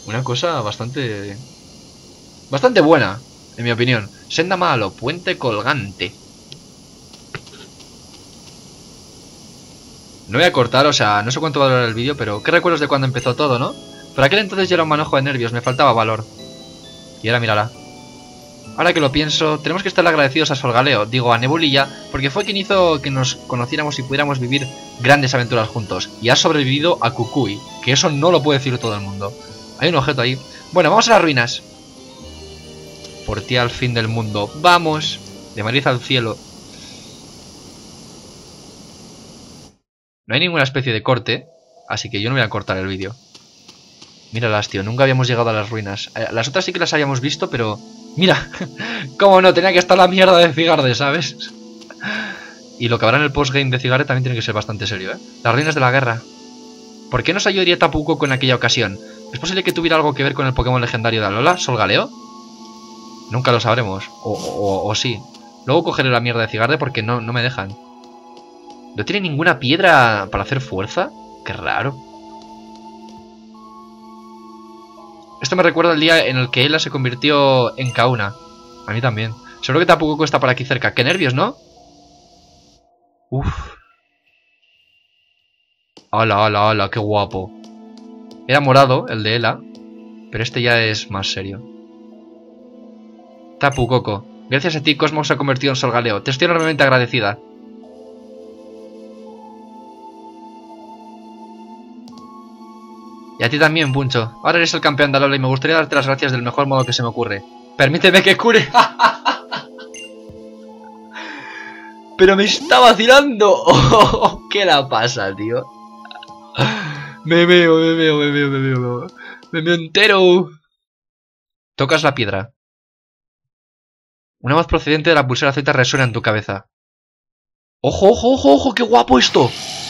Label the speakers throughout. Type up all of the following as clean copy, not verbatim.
Speaker 1: Una cosa bastante buena, en mi opinión. Senda malo, puente colgante. No voy a cortar, o sea, no sé cuánto va a durar el vídeo, pero qué recuerdos de cuando empezó todo, ¿no? Por aquel entonces yo era un manojo de nervios, me faltaba valor. Y ahora mírala. Ahora que lo pienso, tenemos que estar agradecidos a Solgaleo, digo a Nebulilla, porque fue quien hizo que nos conociéramos y pudiéramos vivir grandes aventuras juntos. Y ha sobrevivido a Kukui, que eso no lo puede decir todo el mundo. Hay un objeto ahí. Bueno, vamos a las ruinas. Por ti al fin del mundo. ¡Vamos! De Madrid al cielo. No hay ninguna especie de corte, así que yo no voy a cortar el vídeo. Míralas, tío, nunca habíamos llegado a las ruinas. Las otras sí que las habíamos visto, pero... ¡Mira! ¡Cómo no! Tenía que estar la mierda de Cigarde, ¿sabes? Y lo que habrá en el postgame de Cigarde también tiene que ser bastante serio, ¿eh? Las ruinas de la guerra. ¿Por qué nos ayudaría Tapu Koko en aquella ocasión? ¿Es posible que tuviera algo que ver con el Pokémon legendario de Alola, Solgaleo? Nunca lo sabremos. O sí. Luego cogeré la mierda de Cigarde porque no me dejan. ¿No tiene ninguna piedra para hacer fuerza? Qué raro. Esto me recuerda al día en el que Ela se convirtió en Kauna. A mí también. Seguro que Tapu Koko está por aquí cerca. ¡Qué nervios!, ¿no? Uf. ¡Hala, hala, hala! ¡Qué guapo! Era morado, el de Ela. Pero este ya es más serio. Tapu Koko. Gracias a ti Cosmos se ha convertido en Solgaleo. Te estoy enormemente agradecida. Y a ti también, Puncho. Ahora eres el campeón de Alola y me gustaría darte las gracias del mejor modo que se me ocurre. Permíteme que cure. Pero me está vacilando. ¿Qué la pasa, tío? Me veo entero. Tocas la piedra. Una voz procedente de la pulsera Z resuena en tu cabeza. ¡Ojo, ojo, ojo, ojo! ¡Qué guapo esto!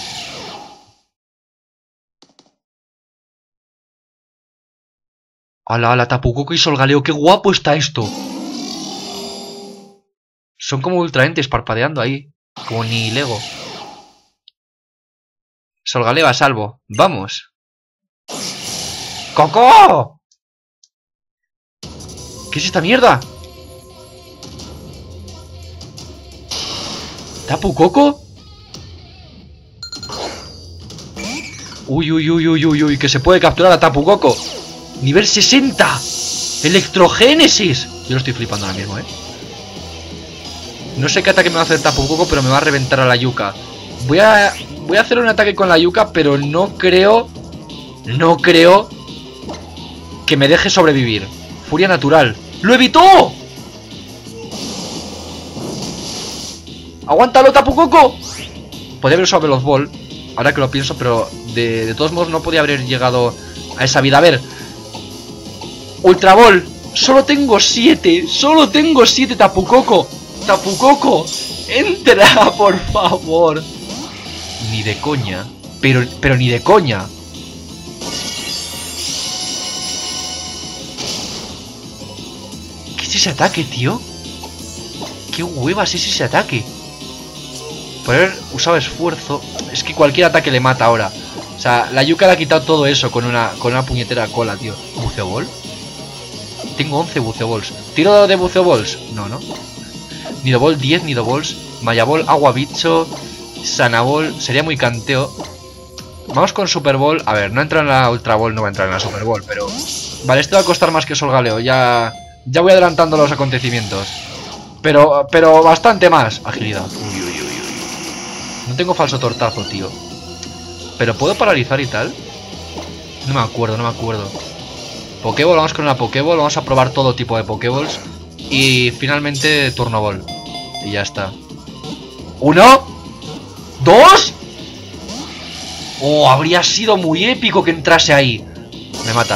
Speaker 1: ¡Hala, hala! Tapu Koko y Solgaleo, ¡qué guapo está esto! Son como ultraentes parpadeando ahí. Como ni Lego. Solgaleo a salvo. ¡Vamos! ¡Koko! ¿Qué es esta mierda? ¿Tapu Koko? Uy, uy, uy, uy, uy, uy, que se puede capturar a Tapu Koko. Nivel 60. Electrogénesis. Yo lo estoy flipando ahora mismo, No sé qué ataque me va a hacer Tapu Koko, pero me va a reventar a la yuca. Voy a hacer un ataque con la yuca, pero no creo que me deje sobrevivir. Furia natural. ¡Lo evitó! ¡Aguántalo, Tapu Koko! Podría haber usado Veloz Ball, ahora que lo pienso, pero de todos modos no podía haber llegado a esa vida. A ver. Ultra Ball. Solo tengo 7. Solo tengo 7, Tapu Koko. Tapu Koko. Entra, por favor. Ni de coña. Pero ni de coña. ¿Qué es ese ataque, tío? ¿Qué huevas es ese ataque? Por haber usado esfuerzo. Es que cualquier ataque le mata ahora. O sea, la yuca le ha quitado todo eso con una puñetera cola, tío. ¿Buceo Ball? Tengo 11 Buceo Balls. ¿Tiro de Buceo Balls? No, no. Nido Ball, 10 Nido Balls. Maya Ball, Agua Bicho. Sana Ball. Sería muy canteo. Vamos con Super Ball. A ver, no entra en la Ultra Ball, no va a entrar en la Super Ball, pero... Vale, esto va a costar más que Solgaleo. Ya voy adelantando los acontecimientos. Pero bastante más. Agilidad. Uy, uy, uy, uy. No tengo falso tortazo, tío. ¿Pero puedo paralizar y tal? No me acuerdo, no me acuerdo. Pokéball, vamos con una Pokéball. Vamos a probar todo tipo de Pokéballs. Y finalmente Turno Ball. Y ya está. ¿Uno? ¿Dos? Oh, habría sido muy épico que entrase ahí. Me mata.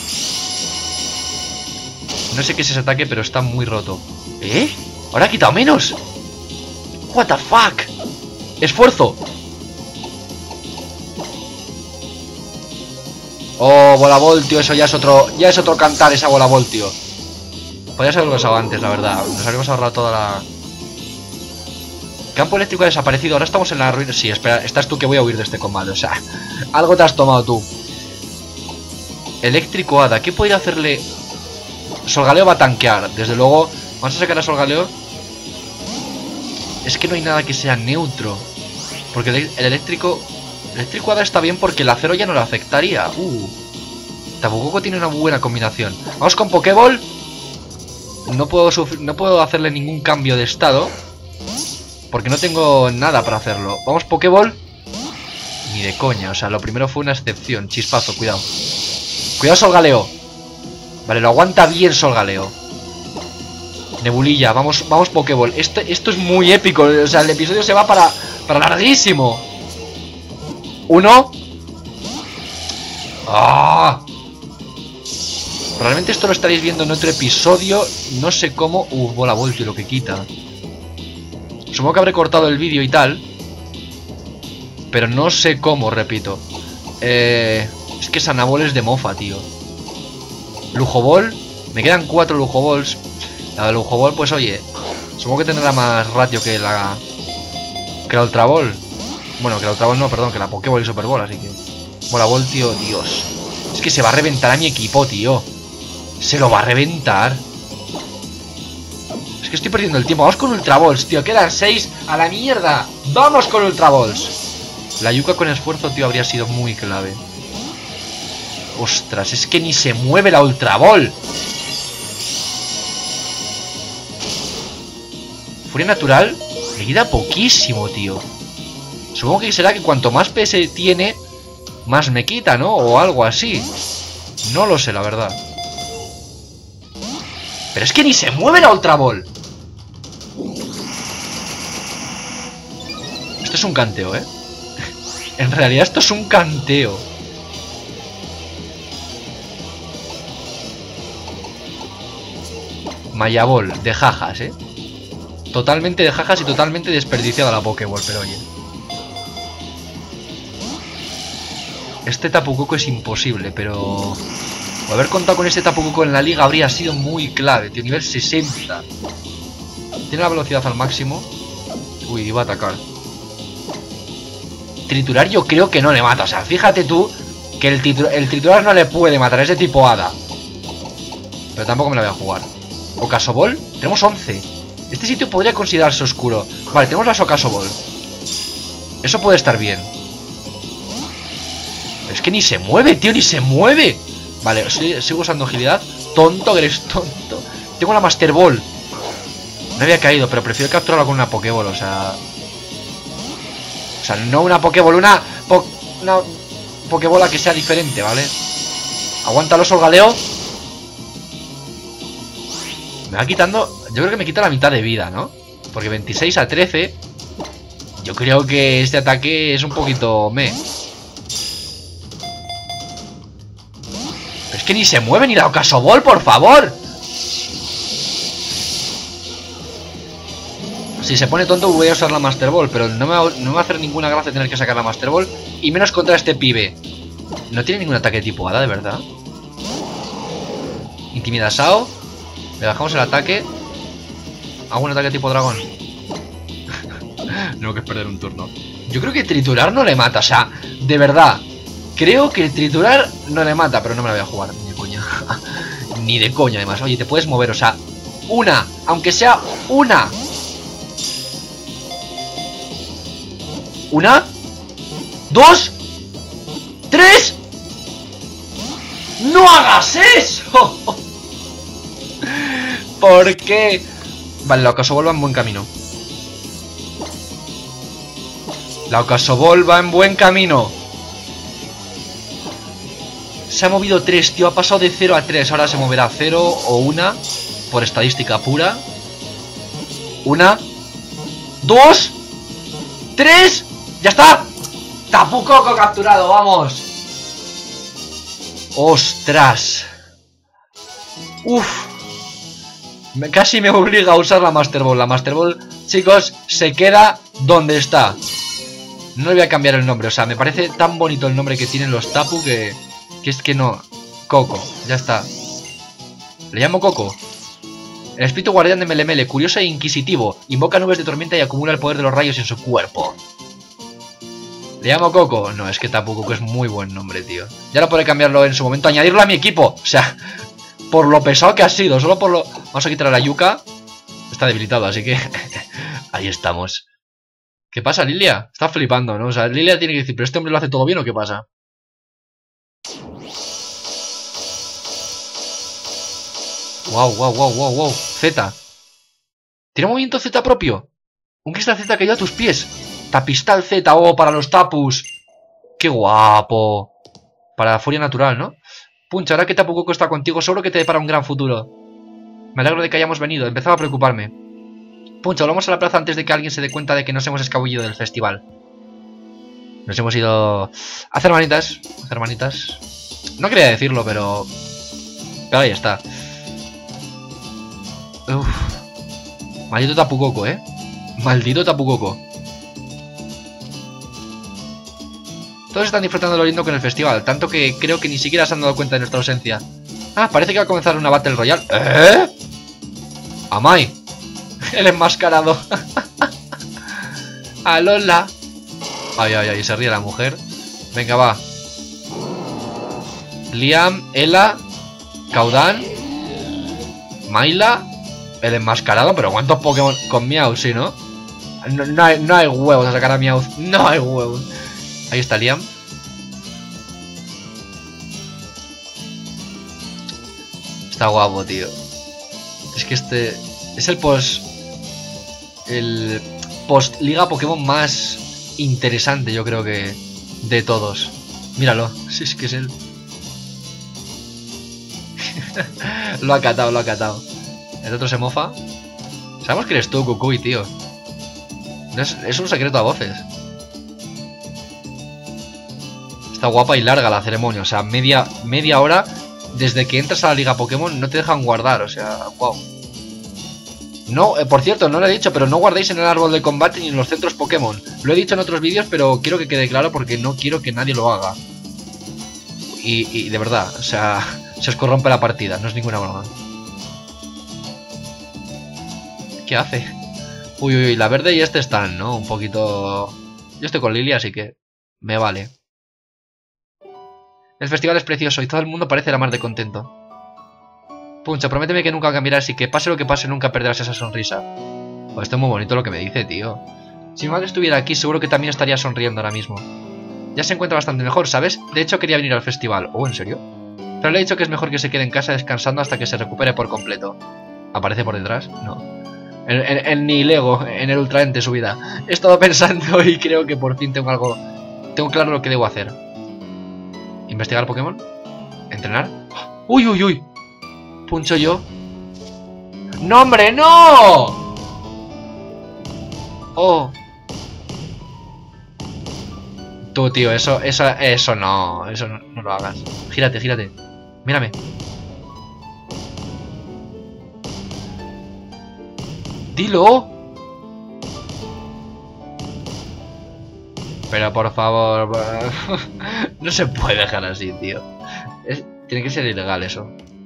Speaker 1: No sé qué es ese ataque, pero está muy roto. ¿Eh? ¿Ahora ha quitado menos? What the fuck. Esfuerzo. Oh, Bola Ball, tío, eso ya es otro cantar, esa Bola Ball, tío. Podrías haberlo usado antes, la verdad. Nos habríamos ahorrado toda la... Campo eléctrico ha desaparecido, ahora estamos en la ruina. Sí, espera, estás tú que voy a huir de este combate, o sea, algo te has tomado tú. Eléctrico Hada. ¿Qué podría hacerle? Solgaleo va a tanquear. Desde luego, vamos a sacar a Solgaleo. Es que no hay nada que sea neutro. Porque el eléctrico Hada está bien porque el acero ya no le afectaría. Tapu Koko tiene una buena combinación. Vamos con Pokéball. No puedo hacerle ningún cambio de estado porque no tengo nada para hacerlo. Vamos Pokéball. Ni de coña, o sea, lo primero fue una excepción. Chispazo, cuidado. Cuidado Solgaleo. Vale, lo aguanta bien Solgaleo. Nebulilla, vamos Pokéball. Esto es muy épico, o sea, el episodio se va para larguísimo. 1. ¡Ah! Probablemente esto lo estaréis viendo en otro episodio. No sé cómo. Bola voltio lo que quita. Supongo que habré cortado el vídeo y tal, pero no sé cómo, repito. Es que Sanabol es de mofa, tío. Lujo Ball. Me quedan 4 Lujo Balls. La de Lujo Ball, pues oye, supongo que tendrá más ratio que la Ultra Ball. Bueno, que la Ultra Ball no, perdón, que la Pokéball y Super Ball, así que... Bola Ball, tío, Dios. Es que se va a reventar a mi equipo, tío. Se lo va a reventar. Es que estoy perdiendo el tiempo. Vamos con Ultra Balls, tío. Quedan 6 a la mierda. Vamos con Ultra Balls. La Yuka con esfuerzo, tío, habría sido muy clave. Ostras, es que ni se mueve la Ultra Ball. Furia natural le queda poquísimo, tío. Supongo que será que cuanto más PS tiene, más me quita, ¿no? O algo así. No lo sé, la verdad. Pero es que ni se mueve la Ultra Ball. Esto es un canteo, ¿eh? En realidad esto es un canteo. Maya Ball, de jajas, ¿eh? Totalmente de jajas y totalmente desperdiciada la Pokéball, pero oye. Este Tapu Koko es imposible, pero... haber contado con este Tapu Koko en la liga habría sido muy clave, tío. Nivel 60. Tiene la velocidad al máximo. Uy, iba a atacar. Triturar yo creo que no le mata. O sea, fíjate tú que el triturar no le puede matar. Es de tipo hada. Pero tampoco me la voy a jugar. Ocaso Ball. Tenemos 11. Este sitio podría considerarse oscuro. Vale, tenemos las Ocaso Ball. Eso puede estar bien. Pero es que ni se mueve, tío, ni se mueve. Vale, sigo usando agilidad. Tonto, que eres tonto. Tengo la Master Ball. No había caído, pero prefiero capturarlo con una Pokéball, o sea... no una Pokéball, una Pokébola que sea diferente, ¿vale? Aguántalo, Solgaleo. Me va quitando... yo creo que me quita la mitad de vida, ¿no? Porque 26 a 13... yo creo que este ataque es un poquito... Pero es que ni se mueve ni la Ocaso Ball, por favor. Si se pone tonto voy a usar la Master Ball, pero no me va a hacer ninguna gracia tener que sacar la Master Ball. Y menos contra este pibe. No tiene ningún ataque tipo hada, de verdad. Intimida a Sao. Le bajamos el ataque. Hago un ataque tipo dragón. No, que es perder un turno. Yo creo que triturar no le mata, o sea, de verdad. Creo que triturar no le mata, pero no me la voy a jugar, ni de coña. Ni de coña, además. Oye, te puedes mover, o sea, una, aunque sea una. Una, 2, 3. ¡No hagas eso! ¿Por qué? Vale, la Ocaso Ball va en buen camino. La Ocaso Ball va en buen camino. Se ha movido 3, tío. Ha pasado de 0 a 3. Ahora se moverá 0 o 1 por estadística pura. 1, 2, 3. ¡Ya está! Tapu Koko capturado, vamos. ¡Ostras! ¡Uf! Casi me obliga a usar la Master Ball. La Master Ball, chicos, se queda donde está. No le voy a cambiar el nombre. O sea, me parece tan bonito el nombre que tienen los Tapu que es que no. Coco, ya está. Le llamo Coco. El espíritu guardián de Melemele, curioso e inquisitivo, invoca nubes de tormenta y acumula el poder de los rayos en su cuerpo. ¿Le llamo Coco? No, es que Tapu Koko es muy buen nombre, tío. Ya lo podré cambiarlo en su momento, añadirlo a mi equipo. O sea, por lo pesado que ha sido, solo por lo... Vamos a quitar a la Yuka. Está debilitado, así que... Ahí estamos. ¿Qué pasa, Lilia? Está flipando, ¿no? O sea, Lilia tiene que decir, ¿pero este hombre lo hace todo bien o qué pasa? Wow, wow, wow, wow, wow. Z. ¿Tiene movimiento Z propio? Un cristal Z cayó a tus pies. Tapistal Z, oh, para los tapus. ¡Qué guapo! Para furia natural, ¿no? Puncha, ahora que Tapu Koko está contigo, seguro que te depara un gran futuro. Me alegro de que hayamos venido, empezaba a preocuparme. Puncha, volvamos a la plaza antes de que alguien se dé cuenta de que nos hemos escabullido del festival. Nos hemos ido a hacer manitas. Hacer manitas. No quería decirlo, pero ahí está. Uf. Maldito Tapu Koko, Maldito Tapu Koko. Todos están disfrutando lo lindo con el festival, tanto que creo que ni siquiera se han dado cuenta de nuestra ausencia. Ah, parece que va a comenzar una Battle Royale. ¿Eh? Amai. El enmascarado. Alola. Ay, ay, ay, se ríe la mujer. Venga, va. Liam, Ela, Caudan, Mayla, el enmascarado. Pero ¿cuántos Pokémon con Meowth, sí, no? No hay huevos a sacar a Meowth. No hay huevos. Ahí está Liam. Está guapo, tío. Es que este es el post liga Pokémon más interesante, yo creo que de todos. Míralo, si es que es él. Lo ha catado, lo ha catado. El otro se mofa. Sabemos que eres tú, Kukui, tío. Es un secreto a voces. Está guapa y larga la ceremonia. O sea, media hora desde que entras a la liga Pokémon no te dejan guardar. O sea, wow. No, por cierto, no lo he dicho, pero no guardéis en el árbol de combate ni en los centros Pokémon. Lo he dicho en otros vídeos, pero quiero que quede claro porque no quiero que nadie lo haga. Y de verdad, o sea, se os corrompe la partida, no es ninguna broma. ¿Qué hace? Uy, uy, la verde y este están, ¿no? Un poquito... Yo estoy con Lilia, así que me vale. El festival es precioso y todo el mundo parece la mar de contento. Puncha, prométeme que nunca cambiarás y que pase lo que pase nunca perderás esa sonrisa. Pues esto es muy bonito lo que me dice, tío. Si mi madre estuviera aquí seguro que también estaría sonriendo ahora mismo. Ya se encuentra bastante mejor, ¿sabes? De hecho quería venir al festival. Oh, ¿en serio? Pero le he dicho que es mejor que se quede en casa descansando hasta que se recupere por completo. ¿Aparece por detrás? No. En ni Lego, en el Ultraente su vida. He estado pensando y creo que por fin tengo claro lo que debo hacer. ¿Investigar Pokémon? ¿Entrenar? ¡Uy, uy, uy! Puncho yo. ¡No, hombre, no! Oh. Tú, tío, eso no. Eso no lo hagas. Gírate, gírate. Mírame. Dilo. Pero por favor. No se puede dejar así, tío. Tiene que ser ilegal eso.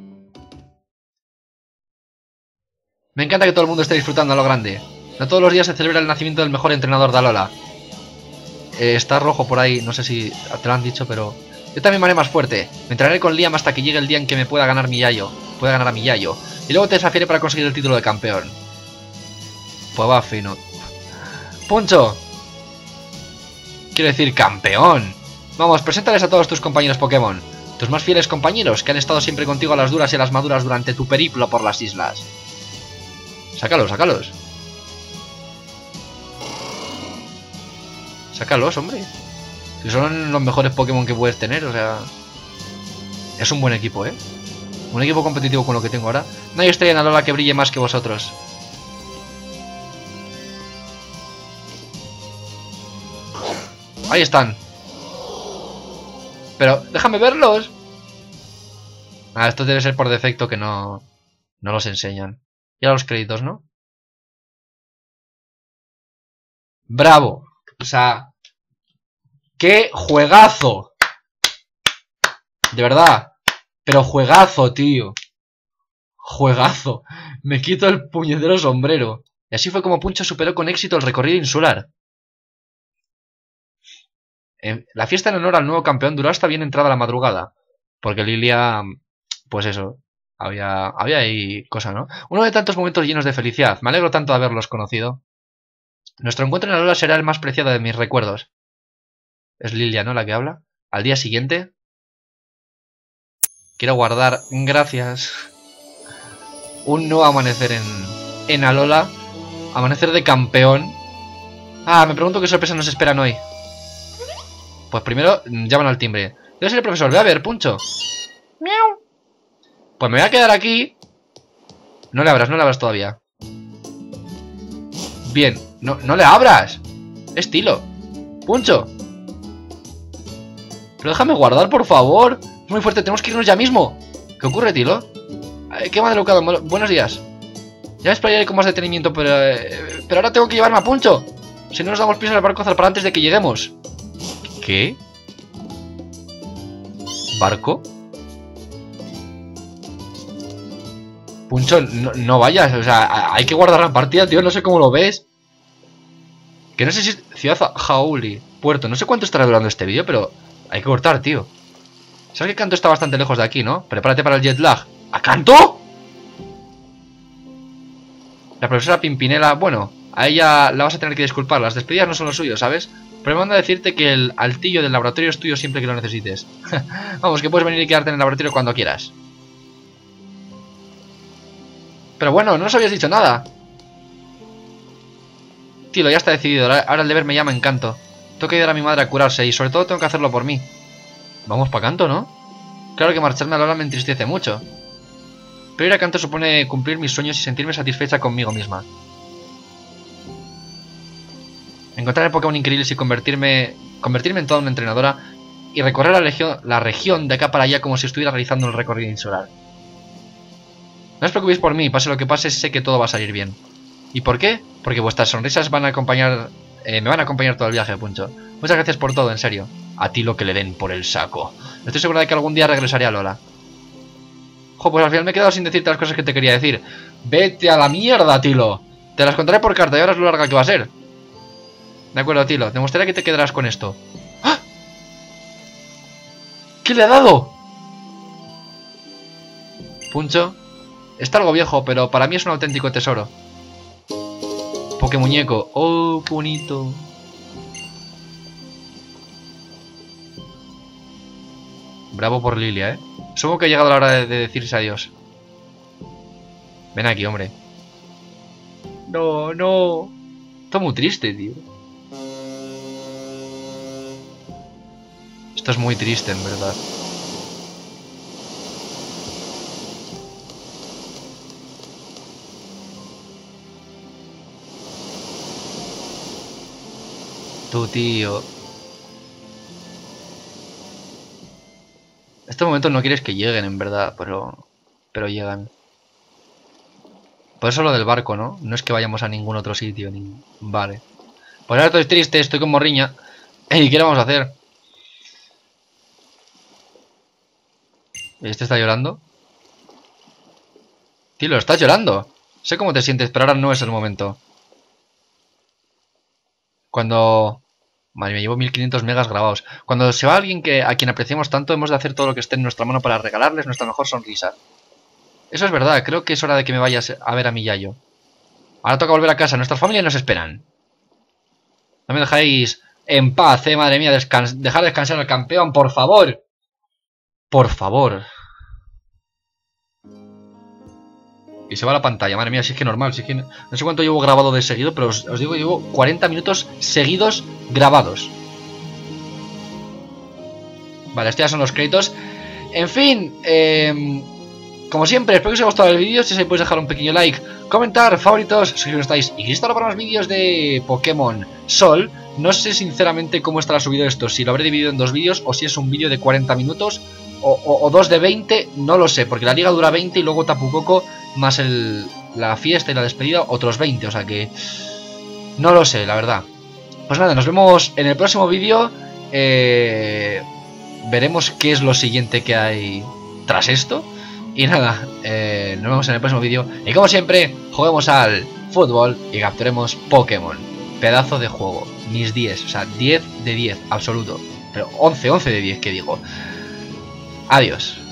Speaker 1: Me encanta que todo el mundo esté disfrutando a lo grande. No todos los días se celebra el nacimiento del mejor entrenador de Alola. Está rojo por ahí, no sé si te lo han dicho, pero... Yo también me haré más fuerte. Me entrenaré con Liam hasta que llegue el día en que me pueda ganar mi Yayo. Pueda ganar a mi Yayo. Y luego te desafiaré para conseguir el título de campeón. Pues va fino. ¡Puncho! Quiero decir, campeón. Vamos, preséntales a todos tus compañeros Pokémon. Tus más fieles compañeros, que han estado siempre contigo a las duras y a las maduras durante tu periplo por las islas. Sácalos, sácalos. Sácalos, hombre. Si son los mejores Pokémon que puedes tener, o sea... Es un buen equipo, ¿eh? Un equipo competitivo con lo que tengo ahora. No hay estrella en Alola que brille más que vosotros. Ahí están. Pero, déjame verlos. Ah, esto debe ser por defecto que no los enseñan. Y ahora los créditos, ¿no? ¡Bravo! O sea... ¡Qué juegazo! De verdad. Pero juegazo, tío. Juegazo. Me quito el puñetero sombrero. Y así fue como Puncho superó con éxito el recorrido insular. La fiesta en honor al nuevo campeón duró hasta bien entrada la madrugada. Porque Lilia, pues eso, había ahí cosa, ¿no? Uno de tantos momentos llenos de felicidad. Me alegro tanto de haberlos conocido. Nuestro encuentro en Alola será el más preciado de mis recuerdos. Es Lilia, ¿no? La que habla. Al día siguiente. Quiero guardar, gracias, un nuevo amanecer en Alola. Amanecer de campeón. Ah, me pregunto qué sorpresas nos esperan hoy. Pues primero llaman al timbre. Debe ser el profesor. Ve a ver, Puncho. Miau. Pues me voy a quedar aquí. No le abras todavía. Bien, no le abras. Es Tilo. Puncho. Pero déjame guardar, por favor. Es muy fuerte, tenemos que irnos ya mismo. ¿Qué ocurre, Tilo? Qué mal educado. Buenos días. Ya me explicaré con más detenimiento, pero ahora tengo que llevarme a Puncho. Si no nos damos prisa, el barco zarpará antes de que lleguemos. ¿Qué? ¿Barco? Puncho, no vayas. O sea, hay que guardar la partida, tío. No sé cómo lo ves. Que no sé si es Ciudad Jauli, puerto. No sé cuánto estará durando este vídeo, pero hay que cortar, tío. Sabes que Kanto está bastante lejos de aquí, ¿no? Prepárate para el jet lag. ¿A Kanto? La profesora Pimpinela... Bueno, a ella la vas a tener que disculpar. Las despedidas no son lo suyo, ¿sabes? Pero me manda a decirte que el altillo del laboratorio es tuyo siempre que lo necesites. Vamos, que puedes venir y quedarte en el laboratorio cuando quieras. Pero bueno, no nos habías dicho nada. Tío, ya está decidido. Ahora el deber me llama en Kanto. Tengo que ayudar a mi madre a curarse y sobre todo tengo que hacerlo por mí. Vamos pa' Kanto, ¿no? Claro que marcharme a Alola me entristece mucho. Pero ir a Kanto supone cumplir mis sueños y sentirme satisfecha conmigo misma. Encontrar el Pokémon increíbles y convertirme en toda una entrenadora y recorrer la región de acá para allá como si estuviera realizando un recorrido insular. No os preocupéis por mí, pase lo que pase, sé que todo va a salir bien. ¿Y por qué? Porque vuestras sonrisas van a acompañar, me van a acompañar todo el viaje, Puncho. Muchas gracias por todo, en serio. A ti lo que le den por el saco. Estoy segura de que algún día regresaré a Alola. Jo, pues al final me he quedado sin decirte las cosas que te quería decir. Vete a la mierda, Tilo. Te las contaré por carta y ahora es lo larga que va a ser. De acuerdo, Tilo. Te mostraré que te quedarás con esto. ¡Ah! ¿Qué le ha dado? Puncho. Está algo viejo, pero para mí es un auténtico tesoro. Pokémuñeco. Oh, qué bonito. Bravo por Lilia, ¿eh? Supongo que ha llegado la hora de decirse adiós. Ven aquí, hombre. No, no. Está muy triste, tío. Esto es muy triste, en verdad. Tu tío. Estos momentos no quieres que lleguen, en verdad, pero llegan. Por eso lo del barco, ¿no? No es que vayamos a ningún otro sitio, ni... Vale. Pues ahora estoy triste, estoy con morriña. ¿Y qué le vamos a hacer? ¿Este está llorando? Tío, estás llorando. Sé cómo te sientes, pero ahora no es el momento. Cuando... Madre, me llevo 1500 megas grabados. Cuando se va alguien a quien apreciamos tanto, hemos de hacer todo lo que esté en nuestra mano para regalarles nuestra mejor sonrisa. Eso es verdad, creo que es hora de que me vayas a ver a mi Yayo. Ahora toca volver a casa, nuestras familias nos esperan. No me dejáis en paz, madre mía, dejar descansar al campeón, por favor. Por favor. Y se va a la pantalla, madre mía, si es que normal, si es que no sé cuánto llevo grabado de seguido, pero os digo, llevo 40 minutos seguidos grabados. Vale, estos ya son los créditos. En fin, como siempre, espero que os haya gustado el vídeo. Si os podéis dejar un pequeño like, comentar, favoritos, si no estáis. Y listo para más vídeos de Pokémon Sol. No sé sinceramente cómo estará subido esto, si lo habré dividido en dos vídeos o si es un vídeo de 40 minutos o dos de 20, no lo sé, porque la liga dura 20 y luego Tapu Koko más la fiesta y la despedida otros 20, o sea que no lo sé, la verdad. Pues nada, nos vemos en el próximo vídeo. Veremos qué es lo siguiente que hay tras esto. Y nada, nos vemos en el próximo vídeo. Y como siempre, juguemos al fútbol y capturemos Pokémon. Pedazo de juego, mis 10, o sea, 10 de 10, absoluto. pero 11 de 10 que digo. Adiós.